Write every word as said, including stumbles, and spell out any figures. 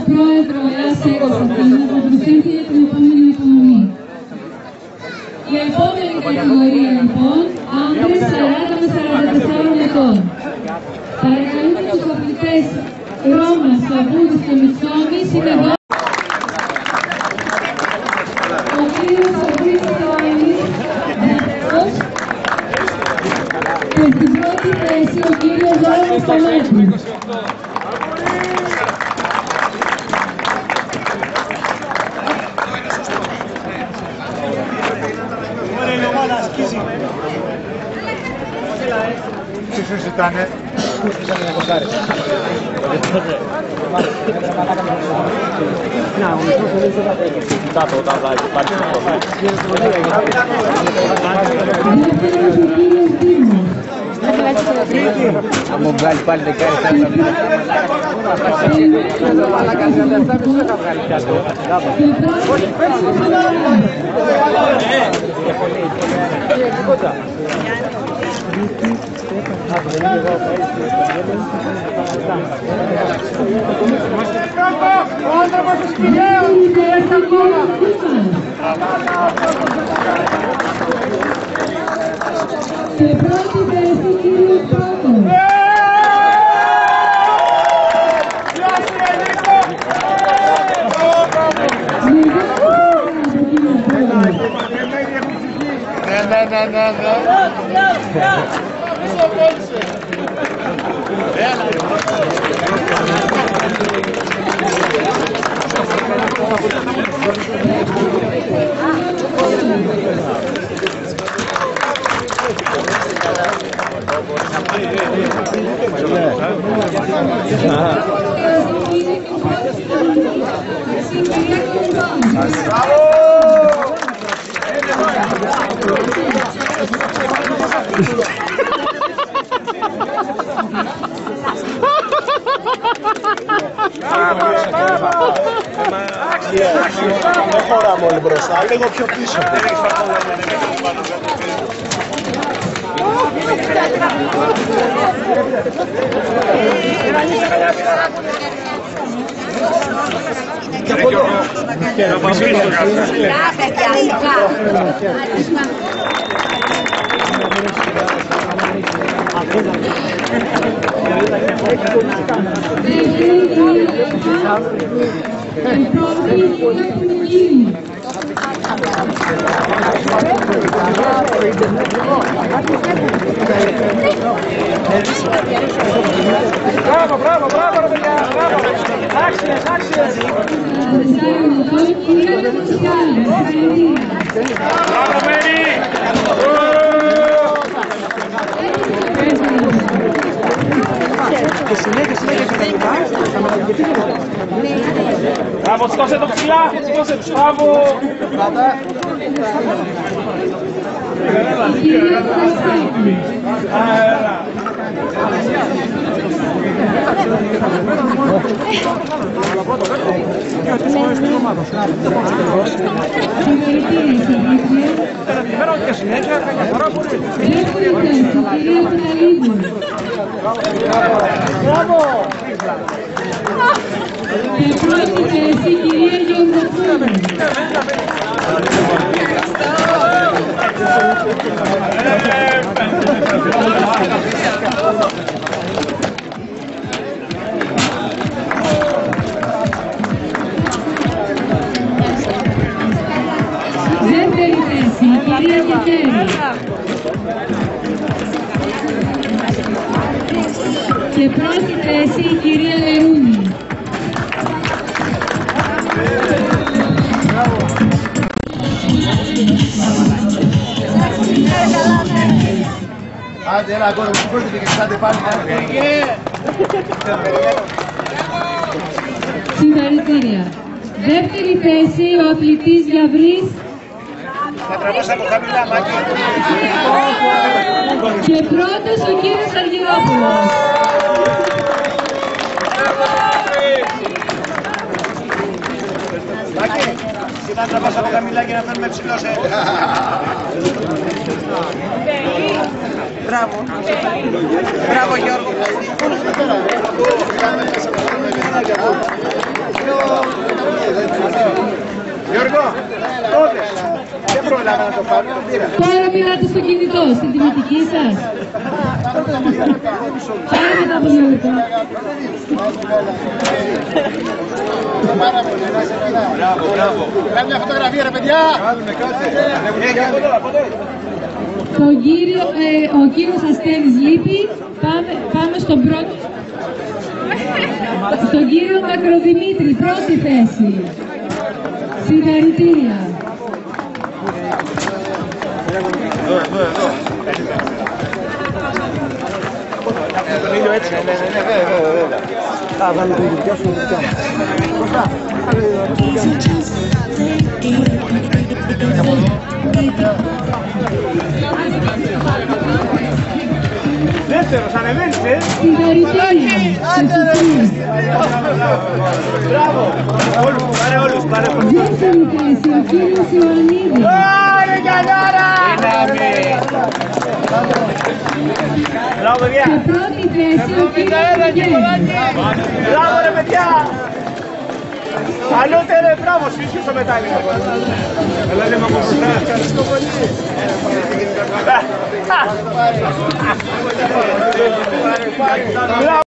πρόεδρο Ιάση Κωνσταντίνου που προσθέτει για την επόμενη οικονομία. Η επόμενη κατηγορία λοιπόν, άντρες σαράντα με σαράντα τέσσερα ετών. Παρακαλούμε τους αθλητές Ρώμας, Σαββούδης και Μητσόμης είναι εδώ. Ο κύριος Σαββίδης Ιωάννης, δεύτερος. Και στην πρώτη θέση ο κύριος Γιώργος Κολόπουλος. Ποιος ήτανε? Να, ο μισός δεν είσαι κάτω όταν υπάρχει να μου βγάλει πάλι δεκάρι θα βγάλει. Ο άνθρωπος του Σπηλαίου και έρθει ακόμα. Και πρώτη θέση κύριος Πρώτος. Ναι, ναι, ναι, ναι. Δεν χωράμε όλοι μπροστά, λίγο πιο πίσω. Μπράβο, μπράβο, μπράβο, ρε παιδιά, μπράβο. Άξιες, άξιες. Μπράβο, Μέρη. Και συνέχεια, συνέχεια και τα λοιπά. Μπράβο, σηκώσε το ψηλά, σηκώσε το μπράβο. Μπράβο! Και πρώτη θέση κυρία Γεωργοπούλου. Δεύτερη θέση κυρία Κετέρη. Και πρώτη θέση η κυρία Λερούνη. Άντε, έλα αγόρι μου, σηκώστε και κοιτάτε πάλι. Συγχαρητήρια. Δεύτερη θέση ο αθλητής Γιαβρής. Θα τραβάς από χαμηλά, Μάκη. Και πρώτος ο κύριος Αργυρόπουλος. Μάκη, εσύ θα τραβάς από χαμηλά για να φέρουμε ψηλός, ε. Μπράβο. Μπράβο Γιώργο. Γιώργο, τότε. Δεν προλάβα να το πάρω, το πήρα. Τώρα μιλάτε στο κινητό, στην τιμητική σας. Πάρα μετά από δύο λεπτά. Μπράβο, μπράβο. Κάνε μια φωτογραφία ρε παιδιά. Κάνουμε κάτι. Τον κύριο, ε, ο κύριος Αστέρης λείπει. Πάμε, πάμε στον πρώτο. Στον κύριο Μακροδημήτρη, πρώτη θέση. Συγχαρητήρια. Εδώ, εδώ, εδώ. Τον ήλιο έτσι, ναι, ναι, ναι, βέβαια, βέβαια. Θα βάλει το δικιά σου δικιά μου. Δεύτερος, ανεβαίνεις, ε! Συγχαρητήρια. Μπράβο! Όλους, πάρε όλους, πάρε όλους. Δεύτερη θέση, ο κύριος Ιωαννίδης. Άρε καλιάρα! Μπράβο, παιδιά! Και πρώτη θέση, ο κύριος Γέννης. Μπράβο, ρε παιδιά! Αλλιώτε ρε, μπράβο, σφίσου στο μετάλλι. Έλα λέμε από μπροστά. Ευχαριστώ πολύ. Μπράβο.